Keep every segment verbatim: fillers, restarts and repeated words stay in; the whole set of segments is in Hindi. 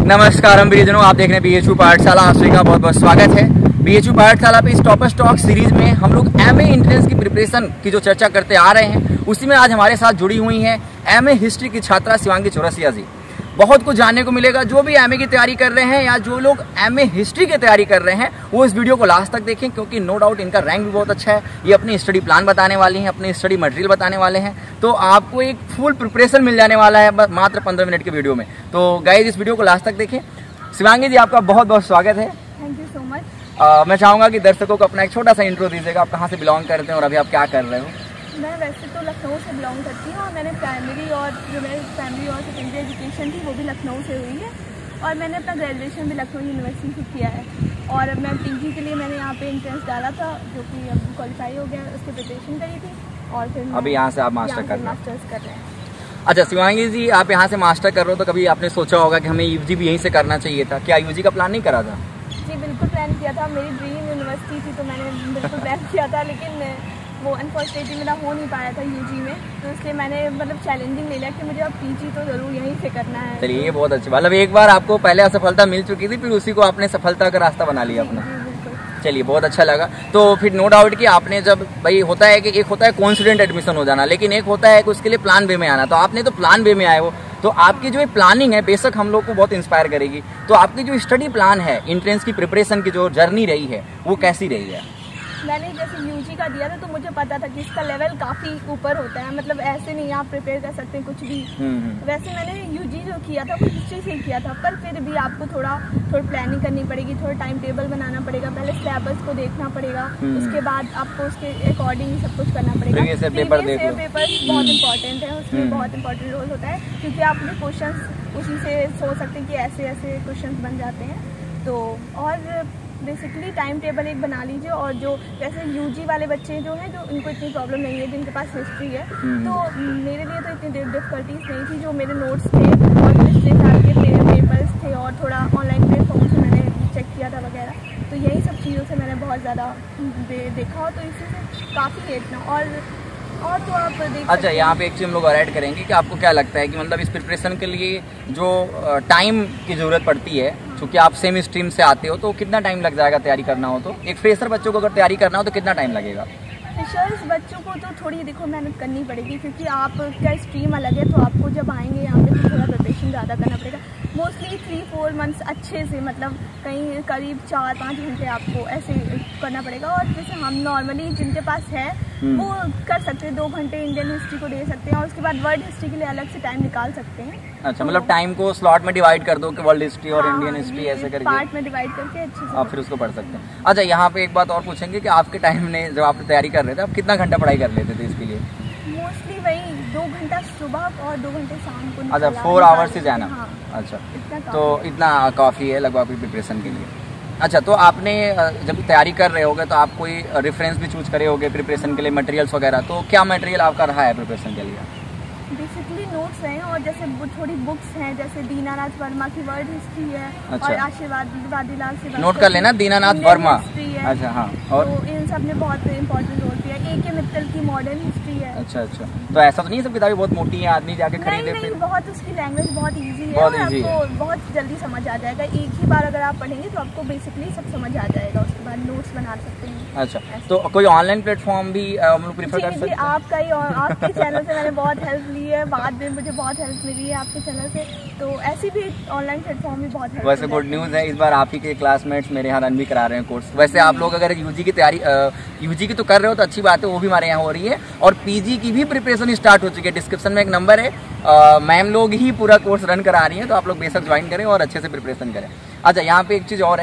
नमस्कार हम प्रियजनों, आप देख रहे हैं बीएचयू पाठशाला। आप सभी का बहुत बहुत स्वागत है। बीएचयू पाठशाला पे इस टॉपर स्टॉक सीरीज में हम लोग एमए एंट्रेंस की प्रिपरेशन की जो चर्चा करते आ रहे हैं, उसी में आज हमारे साथ जुड़ी हुई हैं एमए हिस्ट्री की छात्रा शिवांगी चौरसिया जी। बहुत कुछ जानने को मिलेगा। जो भी एमए की तैयारी कर रहे हैं या जो लोग एमए हिस्ट्री की तैयारी कर रहे हैं, वो इस वीडियो को लास्ट तक देखें, क्योंकि नो डाउट इनका रैंक भी बहुत अच्छा है। ये अपनी स्टडी प्लान बताने वाली हैं, अपने स्टडी मटेरियल बताने वाले हैं, तो आपको एक फुल प्रिपरेशन मिल जाने वाला है मात्र पंद्रह मिनट के वीडियो में। तो गाइस, इस वीडियो को लास्ट तक देखें। शिवांगी जी, आपका बहुत बहुत स्वागत है। Thank you so much. मैं चाहूँगा कि दर्शकों को अपना एक छोटा सा इंट्रो दीजिएगा। आप कहाँ से बिलोंग करते हैं और अभी आप क्या कर रहे हो? मैं वैसे तो लखनऊ से बिलोंग करती हूँ और मैंने प्राइमरी और जो मेरी प्राइमरी और सेकेंडरी एजुकेशन थी वो भी लखनऊ से हुई है, और मैंने अपना ग्रेजुएशन भी लखनऊ यूनिवर्सिटी से किया है। और मैं पीजी के लिए मैंने यहाँ पे एंट्रेंस डाला था, जो कि अब क्वालिफाई हो गया, उसकी प्रिपरेशन करी थी और फिर अभी यहाँ से आप मास्टर कर रहे हैं। मास्टर्स कर रहे हैं। अच्छा शिवांगी जी, आप यहाँ से मास्टर कर रहे हो, तो कभी आपने सोचा होगा कि हमें यूजी भी यहीं से करना चाहिए था? क्या यूजी का प्लान नहीं करा था? जी बिल्कुल प्लान किया था। मेरी ड्रीम यूनिवर्सिटी थी, तो मैंने बिल्कुल प्लान किया था, लेकिन वो अनफॉर्चुनेटली मेरा हो नहीं पाया था यूजी में, तो इसलिए मैंने मतलब चैलेंजिंग ले लिया कि मुझे अब पीजी तो जरूर यहीं से करना है। चलिए, ये बहुत अच्छी, मतलब एक बार आपको पहले असफलता मिल चुकी थी, फिर उसी को आपने सफलता का रास्ता बना लिया अपना। चलिए, बहुत अच्छा लगा। तो फिर नो डाउट कि आपने जब, भाई होता है कि एक होता है कॉन्फिडेंट एडमिशन हो जाना, लेकिन एक होता है कि उसके लिए प्लान वे में आना। तो आपने तो प्लान वे में आए हो, तो आपकी जो प्लानिंग है बेशक हम लोग को बहुत इंस्पायर करेगी। तो आपकी जो स्टडी प्लान है, एंट्रेंस की प्रिपरेशन की जो जर्नी रही है, वो कैसी रही है? मैंने जैसे यूजी का दिया था, तो मुझे पता था कि इसका लेवल काफ़ी ऊपर होता है, मतलब ऐसे नहीं आप प्रिपेयर कर सकते कुछ भी। वैसे मैंने यूजी जो किया था वो हिस्ट्री से किया था, पर फिर भी आपको थोड़ा थोड़ी प्लानिंग करनी पड़ेगी, थोड़ा टाइम टेबल बनाना पड़ेगा, पहले सिलेबस को देखना पड़ेगा, उसके बाद आपको उसके अकॉर्डिंग सब कुछ करना पड़ेगा। प्रीवियस पेपर देख लो। पेपर्स बहुत इंपॉर्टेंट है, उसमें बहुत इंपॉर्टेंट रोल होता है, क्योंकि आप अपने क्वेश्चन उसी से सोच सकते हैं कि ऐसे ऐसे क्वेश्चन बन जाते हैं। तो और बेसिकली टाइम टेबल एक बना लीजिए। और जो जैसे यूजी वाले बच्चे जो हैं, जो इनको इतनी प्रॉब्लम नहीं है, जिनके पास हिस्ट्री है, तो मेरे लिए तो इतनी डिफिकल्टीज नहीं थी। जो मेरे नोट्स थे और पिछले साल के पेपर्स थे और थोड़ा ऑनलाइन प्लेटफॉर्म से मैंने चेक किया था वगैरह, तो यही सब चीज़ों से मैंने बहुत ज़्यादा दे, देखा, तो इसी से काफ़ी इतना और और तो आप देख। अच्छा, यहाँ पे एक चीज़ हम लोग ऐड करेंगे कि आपको क्या लगता है कि मतलब इस प्रिपरेशन के लिए जो टाइम की ज़रूरत पड़ती है, क्योंकि आप सेम स्ट्रीम से आते हो, तो कितना टाइम लग जाएगा तैयारी करना हो? तो एक फ्रेशर बच्चों को अगर तैयारी करना हो तो कितना टाइम लगेगा? फ्रेशर्स बच्चों को तो थोड़ी देखो मेहनत करनी पड़ेगी, क्योंकि आपका स्ट्रीम अलग है, तो आपको जब आएंगे यहाँ पे तो थोड़ा प्रिपरेशन ज़्यादा करना पड़ेगा। मोस्टली थ्री फोर मंथ्स अच्छे से, मतलब कहीं करीब चार पाँच घंटे आपको ऐसे करना पड़ेगा। और जैसे हम नॉर्मली जिनके पास है वो कर सकते हैं, दो घंटे इंडियन हिस्ट्री को दे सकते हैं, और उसके बाद वर्ल्ड हिस्ट्री के लिए अलग से टाइम निकाल सकते हैं। अच्छा, मतलब टाइम को स्लॉट में डिवाइड कर दो कि वर्ल्ड हिस्ट्री और इंडियन हिस्ट्री ऐसे करके पार्ट में डिवाइड करके अच्छे से आप फिर उसको पढ़ सकते हैं। अच्छा, यहाँ पे एक बात और पूछेंगे कि आपके टाइम ने जब आप तैयारी कर रहे थे, आप कितना घंटा पढ़ाई कर लेते थे इसके लिए? मोस्टली वही दो घंटा सुबह और दो घंटे शाम को। अच्छा, फोर आवर्स से जाना। हाँ, अच्छा, इतना तो इतना काफ़ी है लगभग प्रिपरेशन के लिए। अच्छा, तो आपने जब तैयारी कर रहे होगे तो आप कोई रेफरेंस भी चूज करे होगे प्रिपरेशन के लिए, मटेरियल्स वगैरह, तो क्या मटेरियल आपका रहा है प्रिपरेशन के लिए? बेसिकली नोट्स हैं, और जैसे थोड़ी बुक्स हैं, जैसे दीनानाथ वर्मा की वर्ल्ड हिस्ट्री है। अच्छा। और आशीर्वाद वादीलाल से नोट कर लेना, दीनानाथ वर्मा। अच्छा, हाँ। और तो इन सब ने बहुत इंपॉर्टेंट रोल किया। ए के मित्तल की मॉडर्न हिस्ट्री है। अच्छा अच्छा, तो ऐसा तो नहीं है सब किताबें बहुत मोटी हैं, आदमी जाके खरीदे? नहीं, नहीं, बहुत उसकी लैंग्वेज बहुत इजी है, बहुत और इजी आपको है। बहुत जल्दी समझ आ जाएगा। एक ही बार अगर आप पढ़ेंगे तो आपको बेसिकली सब समझ आ जाएगा, उसके बाद नोट्स बना सकते हैं। अच्छा, तो कोई ऑनलाइन प्लेटफॉर्म भी हम लोग प्रीफर कर सकते हैं? आपका ही, और आपके चैनल से मैंने बहुत हेल्प ली है, बाद में मुझे बहुत हेल्प मिली है आपके चैनल से, तो ऐसी भी ऑनलाइन प्लेटफॉर्म भी बहुत हेल्प। वैसे गुड न्यूज़ है, इस बार आप ही के क्लासमेट्स मेरे यहाँ रन भी करा रहे हैं कोर्स। वैसे आप लोग अगर यूजी की तैयारी, यूजी की तो कर रहे हो तो अच्छी बात है, वो भी हमारे यहाँ हो रही है, और पीजी की भी प्रिपरेशन स्टार्ट हो चुकी है। डिस्क्रिप्शन में एक नंबर है, मैम लोग ही पूरा कोर्स रन करा रही हैं, तो आप लोग बेशक ज्वाइन करें और अच्छे से प्रिपरेशन करें। अच्छा, यहाँ पे एक चीज़ और है,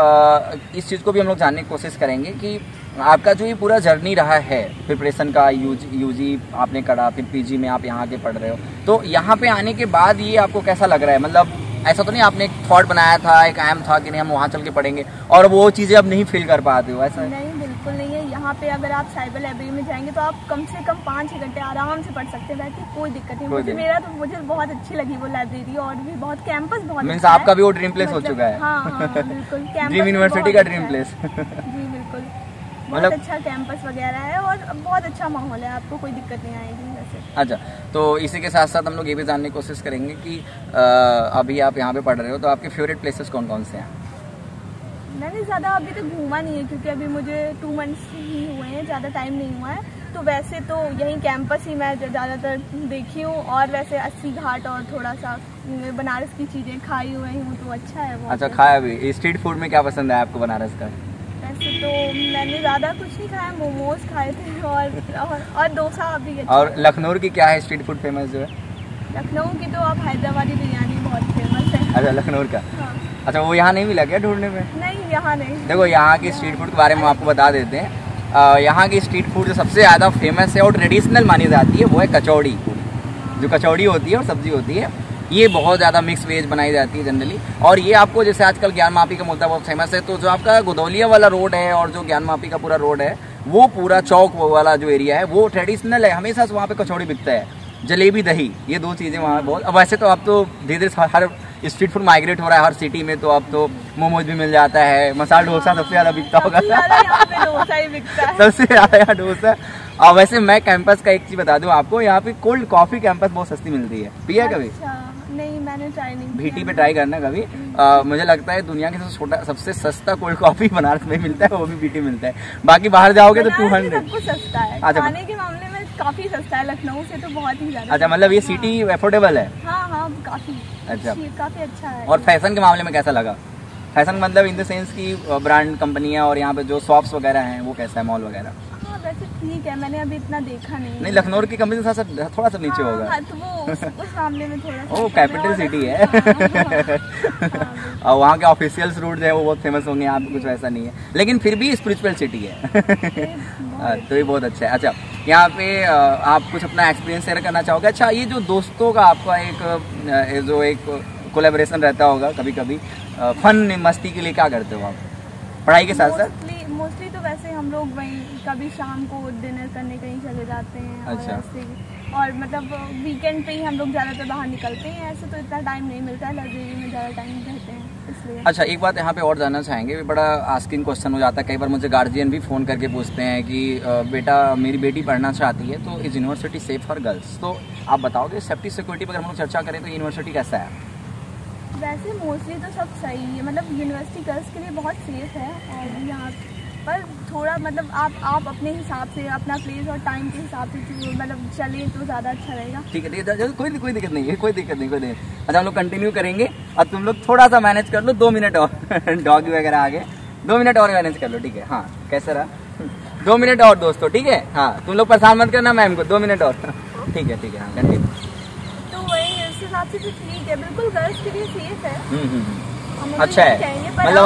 आ, इस चीज़ को भी हम लोग जानने की कोशिश करेंगे कि आपका जो ये पूरा जर्नी रहा है प्रिपरेशन का, यूजी यूजी आपने करा, फिर पीजी में आप यहाँ के पढ़ रहे हो, तो यहाँ पे आने के बाद ये आपको कैसा लग रहा है? मतलब ऐसा तो नहीं आपने एक थॉट बनाया था, एक एम था कि नहीं हम वहाँ चल के पढ़ेंगे, और वो चीज़ें अब नहीं फील कर पाते हो? ऐसा नहीं, बिल्कुल नहीं है। यहाँ पे अगर आप साइबर लाइब्रेरी में जाएंगे तो आप कम से कम पाँच छः घंटे आराम से पढ़ सकते हैं, बैठ के कोई दिक्कत नहीं। मुझे मेरा तो मुझे बहुत अच्छी लगी वो लाइब्रेरी, और भी बहुत कैंपस बहुत मीन्स आपका भी वो ड्रीम प्लेस हो चुका है? हाँ, हाँ, बिल्कुल। ड्रीम यूनिवर्सिटी का ड्रीम प्लेस। जी बिल्कुल, बहुत अच्छा कैंपस वगैरह है और बहुत अच्छा माहौल है, आपको कोई दिक्कत नहीं आएगी वैसे। अच्छा, तो इसी के साथ साथ हम लोग ये भी जानने की कोशिश करेंगे कि आ, अभी आप यहाँ पे पढ़ रहे हो तो आपके फेवरेट प्लेसेस कौन कौन से हैं? मैंने ज़्यादा अभी तक घूमा नहीं है क्योंकि अभी मुझे टू मंथ्स ही हुए हैं, ज़्यादा टाइम नहीं हुआ है। तो वैसे तो यही कैंपस ही मैं ज़्यादातर देखी हूँ, और वैसे अस्सी घाट और थोड़ा सा बनारस की चीज़ें खाई हुई हूँ तो अच्छा है वो। अच्छा, खाया भी। स्ट्रीट फूड में क्या पसंद है आपको बनारस का? वैसे तो मैंने ज़्यादा कुछ नहीं खाया, मोमोज खाए थे और और, और डोसा अभी अच्छा। और लखनऊ की क्या है स्ट्रीट फूड फेमस जो है? लखनऊ की तो आप हैदराबादी बिरयानी बहुत फेमस है। अच्छा, लखनऊ का। हाँ। अच्छा, वो यहाँ नहीं मिला क्या ढूंढने में? नहीं, यहाँ नहीं। देखो, यहाँ की स्ट्रीट फूड के बारे में आपको बता देते हैं। यहाँ की स्ट्रीट फूड जो सबसे ज़्यादा फेमस है और ट्रेडिशनल मानी जाती है वो है कचौड़ी। जो कचौड़ी होती है और सब्जी होती है, ये बहुत ज़्यादा मिक्स वेज बनाई जाती है जनरली। और ये आपको जैसे आजकल ज्ञान मापी का मुद्दा बहुत फेमस है, तो जो आपका गोदौलिया वाला रोड है और जो ज्ञान मापी का पूरा रोड है, वो पूरा चौक वाला जो एरिया है वो ट्रेडिशनल है। हमेशा से वहाँ पे कचौड़ी बिकता है, जलेबी दही, ये दो चीज़ें वहाँ बहुत। अब वैसे तो अब तो धीरे धीरे हर स्ट्रीट फूड माइग्रेट हो रहा है हर सिटी में, तो अब तो मोमोज भी मिल जाता है, मसाला डोसा सबसे ज़्यादा बिकता होगा। डोसा ही बिकता है सबसे ज़्यादा यहाँ डोसा। और वैसे मैं कैंपस का एक चीज़ बता दूँ आपको, यहाँ पे कोल्ड कॉफ़ी कैंपस बहुत सस्ती मिलती है। पिया कभी? नहीं, मैंने ट्राई नहीं किया। भीटी पे ट्राई करना कभी। आ, मुझे लगता है दुनिया के सबसे छोटा सबसे सस्ता कोल्ड कॉफी बनारस में मिलता है, वो भी भीटी मिलता है। बाकी बाहर जाओगे तो टू हंड्रेड। सब कुछ सस्ता है। अच्छा, खाने के मामले में काफी सस्ता है, लखनऊ से तो बहुत ही ज्यादा। अच्छा, मतलब ये सिटी अफोर्डेबल है? हाँ हाँ, काफी अच्छा, काफी अच्छा है। और फैशन के मामले में कैसा लगा? फैशन मतलब इन द सेंस की ब्रांड कंपनियां और यहाँ पे जो शॉप्स वगैरह हैं वो कैसा है, मॉल वगैरह? वैसे ठीक है, मैंने अभी इतना देखा नहीं। नहीं, लखनऊ की कंपनी से थोड़ा सा नीचे होगा। हाँ, तो वो उस, उस मामले में थोड़ा सा। वो कैपिटल सिटी है। और वहाँ के ऑफिशियल्स रूट जो है वो बहुत फेमस होंगे, यहाँ पे कुछ वैसा नहीं है, लेकिन फिर भी स्पिरिचुअल सिटी है। तो ये बहुत अच्छा है। अच्छा, यहाँ पे आप कुछ अपना एक्सपीरियंस शेयर करना चाहोगे? अच्छा, ये जो दोस्तों का आपका एक जो एक कोलैबोरेशन रहता होगा कभी कभी, फन मस्ती के लिए क्या करते हो आप पढ़ाई के साथ साथ? मोस्टली तो वैसे हम लोग वहीं कभी शाम को डिनर करने कहीं चले जाते हैं। अच्छा। और, और मतलब वीकेंड पे ही हम लोग ज़्यादातर बाहर निकलते हैं। ऐसे तो इतना टाइम नहीं मिलता है, लाइब्रेरी में ज़्यादा टाइम रहते हैं इसलिए। अच्छा, एक बात यहाँ पे और जानना चाहेंगे, बड़ा आस्किंग क्वेश्चन हो जाता है कई बार, मुझे गार्जियन भी फ़ोन करके पूछते हैं कि बेटा मेरी बेटी पढ़ना चाहती है तो इस यूनिवर्सिटी सेफ फॉर गर्ल्स, तो आप बताओगे सेफ्टी सिक्योरिटी पर अगर हम लोग चर्चा करें तो यूनिवर्सिटी कैसा है? वैसे मोस्टली तो सब सही है, मतलब यूनिवर्सिटी गर्ल्स के लिए बहुत सेफ है। और यहाँ पर थोड़ा मतलब आप आप अपने हिसाब से अपना प्लेस और टाइम के हिसाब से मतलब चले तो ज़्यादा अच्छा रहेगा। ठीक है, ठीक है, कोई कोई दिक्कत नहीं है, कोई दिक्कत नहीं कोई दिक्कत। अच्छा, हम लोग कंटिन्यू करेंगे और तुम लोग थोड़ा सा मैनेज कर लो, दो मिनट और। डॉग वगैरह आ गए, दो मिनट और मैनेज कर लो, ठीक है? हाँ, कैसा रहा? दो मिनट और दोस्तों, ठीक है? हाँ, तुम लोग परेशान मत करना मैम को, दो मिनट और। ठीक है, ठीक है, हाँ कंटिन्यू। तो वही उस हिसाब से तो ठीक है, बिल्कुल गर्ल्स के लिए सेफ है। अच्छा है, मतलब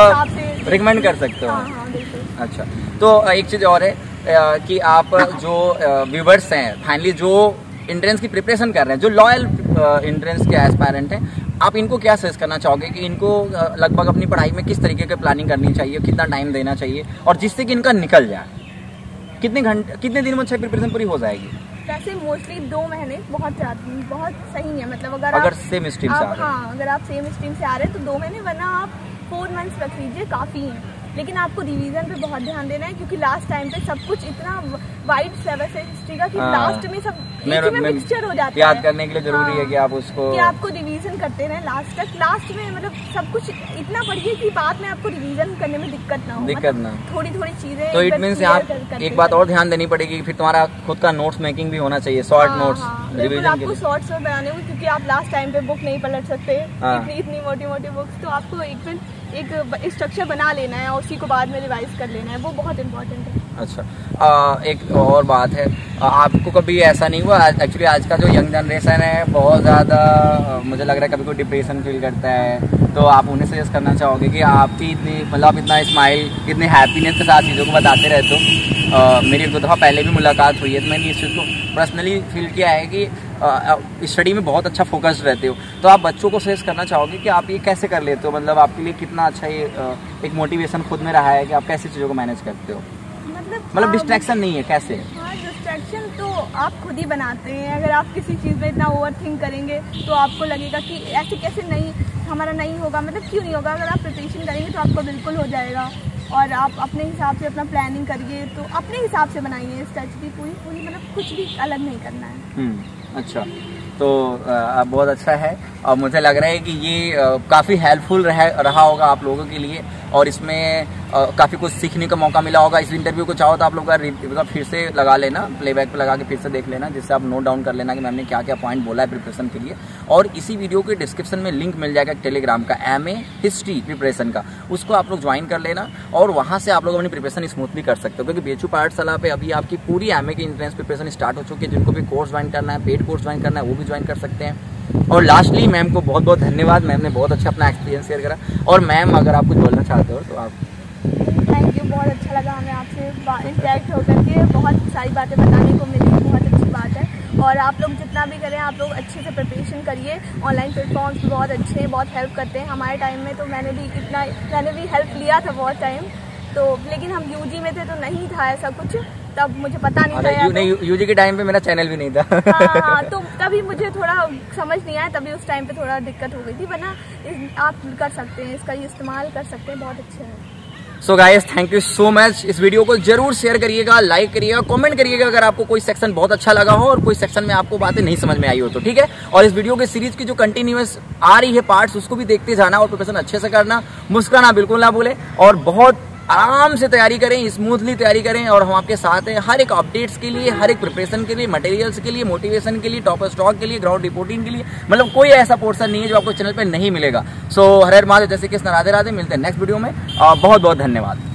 आप रिकमेंड कर सकते हो? हाँ, हाँ, बिल्कुल। अच्छा, तो एक चीज़ और है कि आप जो व्यूवर्स हैं, फाइनली जो एंट्रेंस की प्रिपरेशन कर रहे हैं, जो लॉयल एंट्रेंस के एस्पायरेंट हैं, आप इनको क्या सजेस्ट करना चाहोगे कि इनको लगभग अपनी पढ़ाई में किस तरीके की प्लानिंग करनी चाहिए, कितना टाइम देना चाहिए, और जिससे कि इनका निकल जाए? कितने घंटे कितने दिन में अच्छी प्रिपरेशन पूरी हो जाएगी? वैसे मोस्टली दो महीने बहुत जाती बहुत सही है, मतलब अगर अगर आप, सेम स्ट्रीम से आ रहे हैं। हाँ, अगर आप सेम स्ट्रीम से आ रहे हैं तो दो महीने, वरना आप फोर मंथ्स रख लीजिए, काफ़ी है। लेकिन आपको रिवीजन पे बहुत ध्यान देना है क्योंकि लास्ट टाइम पे सब कुछ इतना वाइड सिलेबस है हिस्ट्री का कि लास्ट में सब एक ही में मिक्सचर हो जाता है। याद करने के लिए जरूरी हाँ, है कि आप उसको कि आपको रिवीजन करते रहें लास्ट तक। लास्ट में मतलब सब कुछ इतना पढ़िए कि बाद में आपको रिवीजन करने में दिक्कत ना हो, दिक्कत ना, थोड़ी थोड़ी चीजें। तो इट मींस आप एक बात और ध्यान देनी पड़ेगी, फिर तुम्हारा खुद का नोट्स मेकिंग भी होना चाहिए, शॉर्ट नोट्स रिवीजन के लिए। आपको शॉर्ट्स बनाने होंगे क्योंकि आप लास्ट टाइम पे बुक नहीं पलट सकते, इतनी इतनी मोटी मोटी बुक्स, तो आपको एक दिन एक स्ट्रक्चर बना लेना है और उसी को बाद में रिवाइज कर लेना है, वो बहुत इम्पोर्टेंट है। अच्छा, आ, एक और बात है, आ, आपको कभी ऐसा नहीं हुआ, एक्चुअली आज का जो यंग जनरेशन है बहुत ज़्यादा मुझे लग रहा है कभी कोई डिप्रेशन फील करता है, तो आप उन्हें सजेस्ट करना चाहोगे कि आपकी इतनी मतलब इतना स्माइल, इतनी हैप्पीनेस के साथ चीज़ों को बताते रहते हो? मेरी एक दो दफ़ा पहले भी मुलाकात हुई है तो मैंने इस चीज़ को पर्सनली फील किया है कि स्टडी में बहुत अच्छा फोकस्ड रहते हो, तो आप बच्चों को सजेस्ट करना चाहोगे कि आप ये कैसे कर लेते हो, मतलब आपके लिए कितना अच्छा ये एक मोटिवेशन खुद में रहा है कि आप कैसे चीज़ों को मैनेज करते हो? मतलब मतलब डिस्ट्रैक्शन नहीं है, कैसे? हाँ, डिस्ट्रैक्शन तो आप खुद ही बनाते हैं। अगर आप किसी चीज़ में इतना ओवर थिंक करेंगे तो आपको लगेगा कि ऐसे कैसे नहीं, हमारा नहीं होगा, मतलब क्यों नहीं होगा। अगर आप प्रिपरेशन करेंगे तो आपको बिल्कुल हो जाएगा। और आप अपने हिसाब से अपना प्लानिंग करिए, तो अपने हिसाब से बनाइए स्ट्रेटजी की पूरी पूरी, मतलब कुछ भी अलग नहीं करना है। अच्छा, तो आ, बहुत अच्छा है और मुझे लग रहा है कि ये काफ़ी हेल्पफुल रहा रहा होगा आप लोगों के लिए और इसमें काफ़ी कुछ सीखने का मौका मिला होगा। इस इंटरव्यू को चाहो तो आप लोग का फिर से लगा लेना, प्लेबैक पे लगा के फिर से देख लेना, जिससे आप नोट डाउन कर लेना कि मैम ने क्या क्या पॉइंट बोला है प्रिपरेशन के लिए। और इसी वीडियो के डिस्क्रिप्शन में लिंक मिल जाएगा टेलीग्राम का, एम ए हिस्ट्री प्रिपरेशन का, उसको आप लोग ज्वाइन कर लेना और वहाँ से आप लोग अपनी प्रिपरेशन स्मूथली कर सकते हो। क्योंकि बेचू पाठशाला पे अभी आपकी पूरी एम ए की एंट्रेंस प्रिपरेशन स्टार्ट हो चुकी है। जिनको भी कोर्स ज्वाइन करना है, पेड कोर्स ज्वाइन करना है, वो भी ज्वाइन कर सकते हैं। और लास्टली मैम को बहुत बहुत धन्यवाद, मैम ने बहुत अच्छा अपना एक्सपीरियंस शेयर करा। और मैम अगर आप कुछ बोलना चाहते हो तो आप। थैंक यू, बहुत अच्छा लगा हमें आपसे इंटरेक्ट होकर के, बहुत सारी बातें बताने को मिली, बहुत अच्छी बात है। और आप लोग जितना भी करें, आप लोग अच्छे से प्रिपरेशन करिए। ऑनलाइन प्लेटफॉर्म्स भी बहुत अच्छे हैं, बहुत हेल्प करते हैं। हमारे टाइम में तो मैंने भी इतना मैंने भी हेल्प लिया था बहुत टाइम, तो लेकिन हम यूजी में थे तो नहीं था ऐसा कुछ, तब मुझे पता नहीं था। यू, नहीं, यूजी के टाइम पे मेरा चैनल भी नहीं था। हाँ हाँ, तो तभी मुझे थोड़ा समझ नहीं आया, तभी उस टाइम पे थोड़ा दिक्कत हो गई थी, वरना आप कर सकते हैं, इसका इस्तेमाल कर सकते हैं, बहुत अच्छे हैं। So guys, thank you so much. इस वीडियो को जरूर शेयर करिएगा, लाइक करिएगा, कमेंट करिएगा अगर आपको कोई सेक्शन बहुत अच्छा लगा हो और कोई सेक्शन में आपको बातें नहीं समझ में आई हो तो, ठीक है। और इस वीडियो के सीरीज की जो कंटिन्यूअस आ रही है पार्ट्स, उसको भी देखते जाना और प्रिपरेशन अच्छे से करना, मुस्कुराना बिल्कुल ना भूले और बहुत आराम से तैयारी करें, स्मूथली तैयारी करें। और हम आपके साथ हैं हर एक अपडेट्स के लिए, हर एक प्रिपरेशन के लिए, मटेरियल्स के लिए, मोटिवेशन के लिए, टॉप स्टॉक के लिए, ग्राउंड रिपोर्टिंग के लिए, मतलब कोई ऐसा पोर्शन नहीं है जो आपको चैनल पे नहीं मिलेगा। सो हर हर महादेव, जैसे कि राधे राधे, मिलते हैं नेक्स्ट वीडियो में। बहुत बहुत धन्यवाद।